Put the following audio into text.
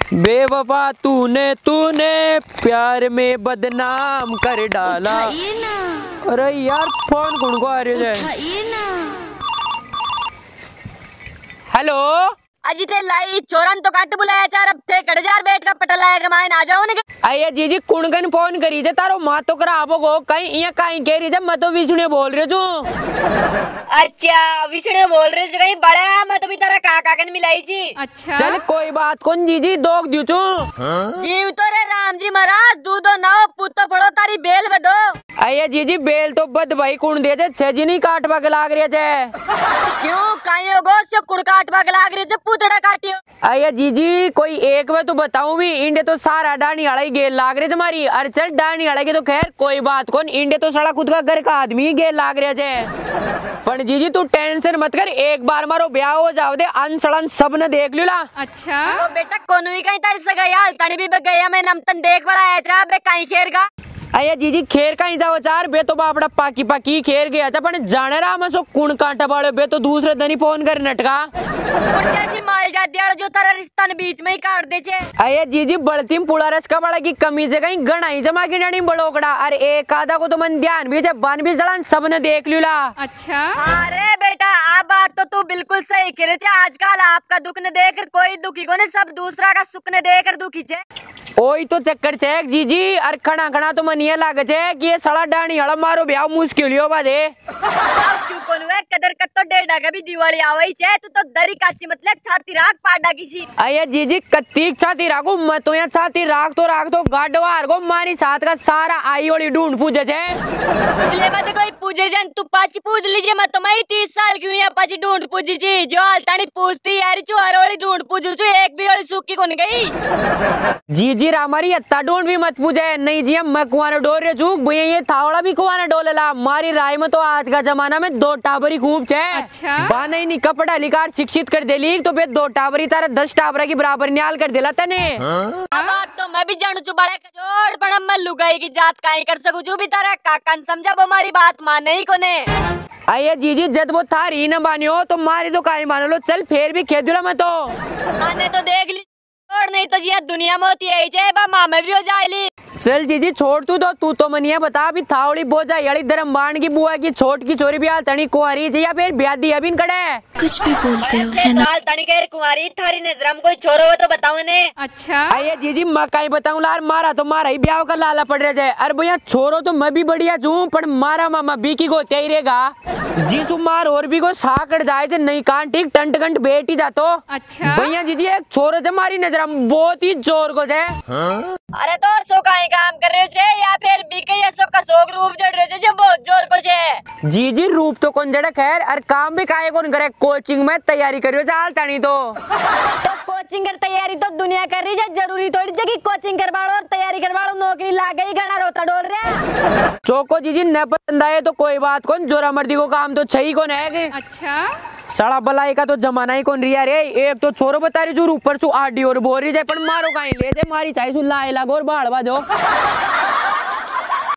बेवफा तूने तूने प्यार में बदनाम कर डाला। अरे यार फोन कौन को आ रही है? हेलो अजी ते लाई चोरन तो काट बुलाया चार अब थे कड़जार बैठ का पटल आया कमाए ना जाओ ने। अये जीजी कुणगन फोन करी जे तारो मां तो कराबो गो कहीं ये कहीं कह रही जे मैं तो विष्णु बोल रही हूं। अच्छा विष्णु बोल रहे जो कहीं बड़ा मैं तो भी तारा काका कन मिलाई जी। अच्छा चल कोई बात कौन जीजी दोग दियो छु जीव तो रे राम जी महाराज दूधो नाओ पुतो पड़ो तारी बेल बदो। अये जीजी बेल तो बद भाई कुण दे जे छजी नहीं काटवा के लाग रही जे। क्यों कायो गो से कुड़ काटवा के लाग रही जे पुतड़ा काटियो। अये जीजी कोई एक वे तो बताऊं भी इंडे तो सारा डानी वाला ही गेल लाग रहे तुम्हारी। अरे चल डानी वाला के तो खैर कोई बात कौन इंडे तो सड़ा खुद का घर का आदमी गेल लाग रहे जे। पर जीजी तू टेंशन मत कर एक बार मारो ब्याह हो जाओ दे अनसड़न सब ने देख लियो। अच्छा तो बेटा कोनो ही कहीं तारी सगा यार तनी भी गया मैं नम तन देख बड़ा है जा बे कहीं खेर गा। अये जीजी खेर कहीं जाओ चार बे तो बापड़ा पाकी पाकी खेर गया था पण जाने रहा मैं सो कुण कांटा वाले बे तो दूसरे दिन ही फोन कर नटका जैसी माल जा दिया जो तारा रिश्ता बीच में ही काट दे छे। अये जीजी बढ़ती पुला रस का बड़ा की कमी जगह ही गणाई जमा की डानी बड़ोकड़ा। अरे एक आधा को तो मन ध्यान भी बन भी जड़न सब ने देख लिया। अच्छा अरे बेटा आप बात तो तू बिल्कुल सही कह रहे थे। आजकल आपका दुख न देख कोई दुखी को ने सब दूसरा का सुख न देकर दुखी छे। ओई तो चक्कर छे जीजी अर खड़ा खड़ा तो मन ये लागे छे कि ये सड़ा डाणी हड़ा मारो ब्याह मुश्किल हो बादे। क्यों कोन वे कदर कत तो डेढ़ा का भी दिवाली आवई छे तू तो दरी काची मतलब छाती राख पाडा किसी। अये जीजी कत्तीक छाती राखो मत तो यहाँ छाती राख तो गाडवार को मारी साथ का सारा आई वाली ढूंढ पूजे छे। पिछले बात कोई पूजे जन तू पाची पूज लीजिए मत तो मैं 30 साल की हुई पाची ढूंढ पूजी जी जो हालतानी पूछती यार चू हर वाली ढूंढ पूजू चू एक भी वाली सूखी कोन गई। जीजी हमारी अत्ता ढूंढ भी मत पूजे नहीं जी हम कुआने डोल रहे चूक भैया ये थावड़ा भी कुआने डोलेला। मारी राय में तो आज का जमाना में 2 टाबरी खूब छे। अच्छा बाने नहीं कपड़ा लिकार शिक्षित कर देली तो बे 2 टाबरी तारा 10 टाबरा की बराबर न्याल कर देला तने। अब तो मैं भी जानू चू बड़े कजोड़ पण मैं लुगाई की जात काई कर सकू चू भी तारा काकन समझा वो हमारी बात माने ही कोने। अये जीजी जद वो थारी न मानियो तो मारी तो काई मान लो चल फिर भी खेदुला मैं तो आने तो देख ली और नहीं तो जी दुनिया में होती है जे बा मां में भी हो जाएली। चल जीजी छोड़ तू तो मनिया बता भी थावड़ी बोझा याली धर्म बाण की बुआ की छोट की चोरी भी तनी कुंवारी या फिर ब्यादी अभी कड़े कुछ भी बोलते हो है ना। तनी कह कुंवारी थारी नजर में कोई छोरो हो तो बताओ ने। अच्छा अये जीजी मैं कहीं बताऊं लार मारा तो मारा ही ब्याह का लाला पड़ रहा है। अरे भैया छोरो तो मैं भी बढ़िया छू पर मारा मामा बीकी को ते ही रहेगा जी मार और भी को साकड़ जाए जे नहीं कान ठीक टंट गंट बेटी जातो। अच्छा भैया जीजी एक छोरो से मारी नजर बहुत ही जोर को है। अरे तो सो काई काम कर रहे छे या फिर बीके या सब का शौक रूप जड़ रहे छे जो बहुत जोर को छे। जीजी रूप तो कौन जड़ा खैर और काम भी काहे कौन करे कोचिंग में तैयारी करियो जाल तानी तो कोचिंग कर तैयारी तो दुनिया कर रही है जरूरी थोड़ी है कि कोचिंग करवाड़ो और तैयारी करवाड़ो नौकरी लाग गई घना रोता डोल रहा। चोको जीजी न पसंद आए तो कोई बात कौन जोरा मर्दी को काम तो छही कौन है। अच्छा सड़ा बलाई का तो जमाना ही कौन रिया रे। एक तो छोरो बता रही जो ऊपर चू आडी और बोल रही जाए पर मारो कहीं ले जाए मारी चाहे सुन लाए लागो और बाढ़ बाजो।